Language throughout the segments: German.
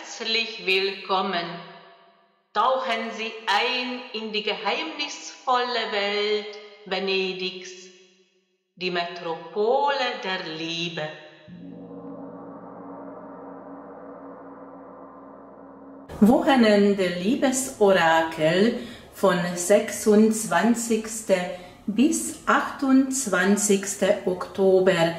herzlich willkommen. Tauchen Sie ein in die geheimnisvolle Welt Venedigs, die Metropole der Liebe. Wochenende Liebesorakel von 26. bis 28. Oktober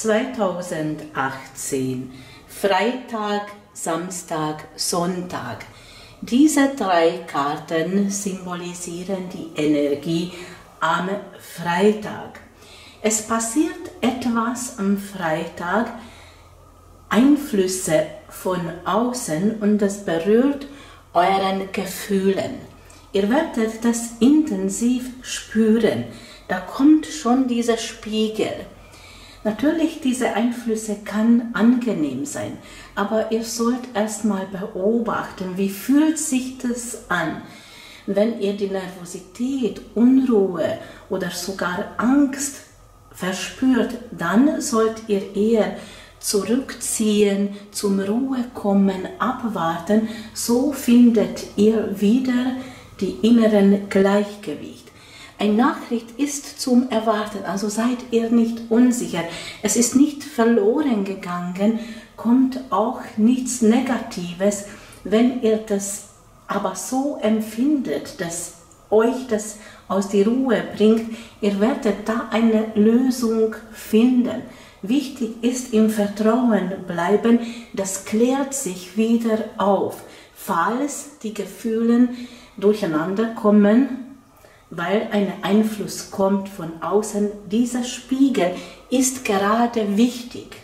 2018. Freitag, Samstag, Sonntag. Diese drei Karten symbolisieren die Energie am Freitag. Es passiert etwas am Freitag, Einflüsse von außen, und das berührt euren Gefühlen. Ihr werdet das intensiv spüren. Da kommt schon dieser Spiegel. Natürlich, diese Einflüsse kann angenehm sein, aber ihr sollt erstmal beobachten, wie fühlt sich das an. Wenn ihr die Nervosität, Unruhe oder sogar Angst verspürt, dann sollt ihr eher zurückziehen, zum Ruhe kommen, abwarten. So findet ihr wieder die inneren Gleichgewicht. Eine Nachricht ist zum Erwarten, also seid ihr nicht unsicher. Es ist nicht verloren gegangen, kommt auch nichts Negatives. Wenn ihr das aber so empfindet, dass euch das aus der Ruhe bringt, ihr werdet da eine Lösung finden. Wichtig ist im Vertrauen bleiben, das klärt sich wieder auf, falls die Gefühle durcheinander kommen, weil ein Einfluss kommt von außen. Dieser Spiegel ist gerade wichtig.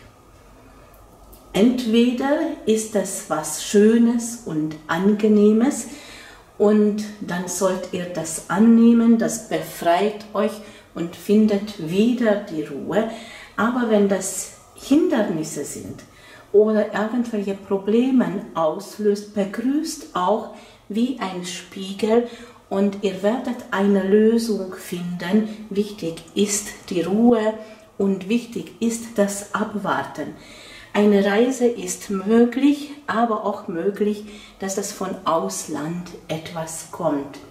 Entweder ist es was Schönes und Angenehmes und dann sollt ihr das annehmen, das befreit euch und findet wieder die Ruhe. Aber wenn das Hindernisse sind oder irgendwelche Probleme auslöst, begrüßt auch wie ein Spiegel und ihr werdet eine Lösung finden. Wichtig ist die Ruhe und wichtig ist das Abwarten. Eine Reise ist möglich, aber auch möglich, dass das von Ausland etwas kommt.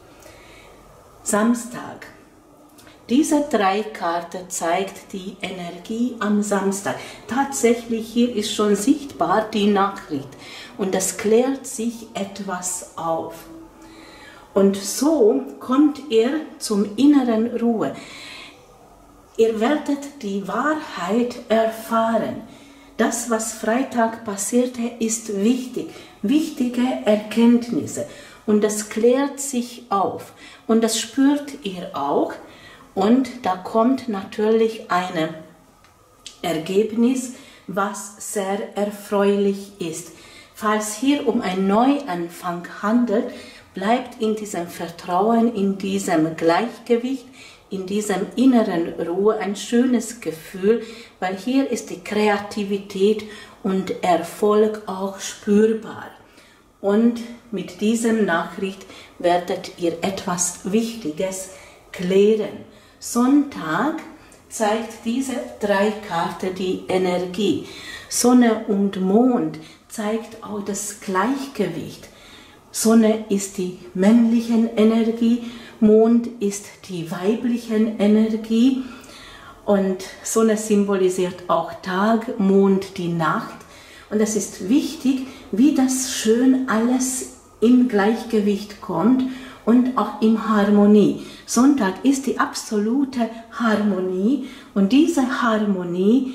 Samstag. Diese drei Karten zeigt die Energie am Samstag. Tatsächlich hier ist schon sichtbar die Nachricht und das klärt sich etwas auf. Und so kommt ihr zum inneren Ruhe. Ihr werdet die Wahrheit erfahren. Das, was Freitag passierte, ist wichtig. Wichtige Erkenntnisse. Und das klärt sich auf. Und das spürt ihr auch. Und da kommt natürlich ein Ergebnis, was sehr erfreulich ist. Falls hier um einen Neuanfang handelt, bleibt in diesem Vertrauen, in diesem Gleichgewicht, in diesem inneren Ruhe ein schönes Gefühl, weil hier ist die Kreativität und Erfolg auch spürbar. Und mit diesem Nachricht werdet ihr etwas Wichtiges klären. Sonntag zeigt diese drei Karten die Energie. Sonne und Mond zeigt auch das Gleichgewicht. Sonne ist die männliche Energie, Mond ist die weibliche Energie und Sonne symbolisiert auch Tag, Mond die Nacht. Und es ist wichtig, wie das schön alles im Gleichgewicht kommt und auch in Harmonie. Sonntag ist die absolute Harmonie und diese Harmonie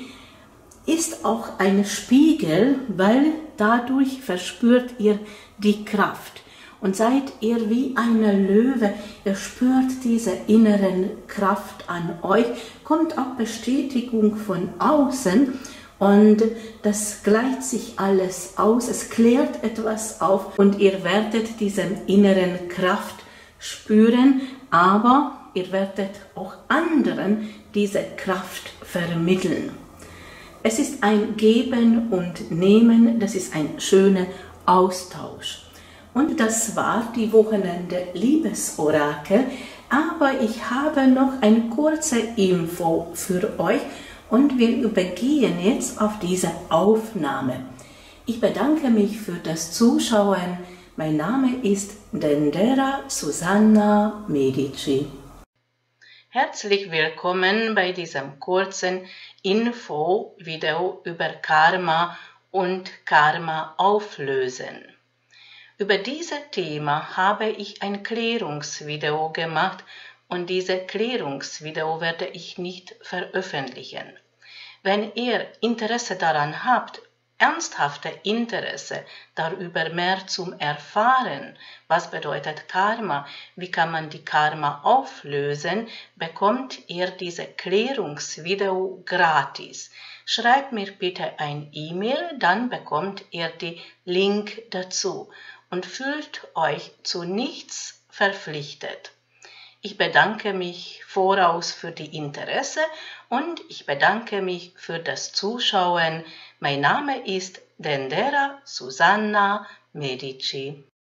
ist auch ein Spiegel, weil dadurch verspürt ihr die Kraft. Und seid ihr wie eine Löwe, ihr spürt diese inneren Kraft an euch, kommt auch Bestätigung von außen und das gleicht sich alles aus, es klärt etwas auf und ihr werdet diese inneren Kraft spüren, aber ihr werdet auch anderen diese Kraft vermitteln. Es ist ein Geben und Nehmen, das ist ein schöner Austausch. Und das war die Wochenende Liebesorakel, aber ich habe noch eine kurze Info für euch und wir übergehen jetzt auf diese Aufnahme. Ich bedanke mich für das Zuschauen. Mein Name ist Dendera Susanna Medici. Herzlich willkommen bei diesem kurzen Info-Video über Karma und Karma auflösen. Über dieses Thema habe ich ein Klärungsvideo gemacht und dieses Klärungsvideo werde ich nicht veröffentlichen. Wenn ihr Interesse daran habt, ernsthafte Interesse darüber mehr zu erfahren, was bedeutet Karma, wie kann man die Karma auflösen, bekommt ihr dieses Klärungsvideo gratis. Schreibt mir bitte ein E-Mail, dann bekommt ihr den Link dazu und fühlt euch zu nichts verpflichtet. Ich bedanke mich voraus für die Interesse und ich bedanke mich für das Zuschauen. Mein Name ist Dendera Susanna Medici.